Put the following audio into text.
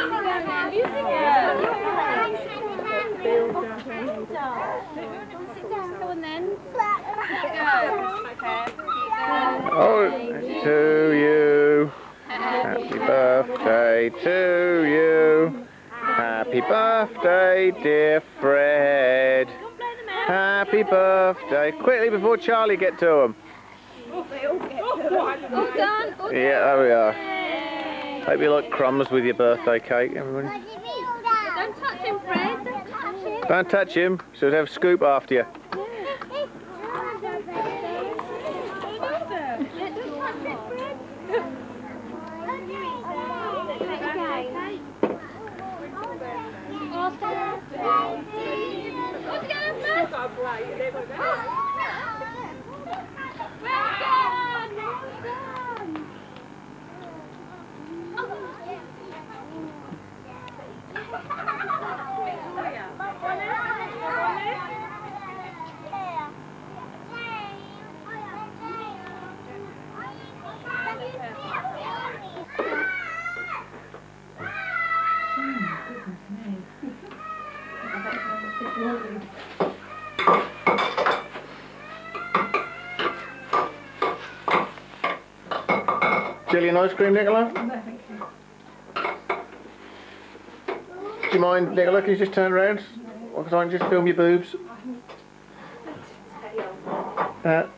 Oh, to you. Happy birthday to you. Happy birthday, dear Fred. Happy birthday. Quickly before Charlie get to him. All done. Yeah, there we are. Hope you like crumbs with your birthday cake, everybody. Don't touch him, Fred. Don't touch him. Don't touch him, so he'll have a scoop after you. Jelly and ice cream, Nicola? No, thank you. Do you mind, Nicola, can you just turn around? Or can I just film your boobs?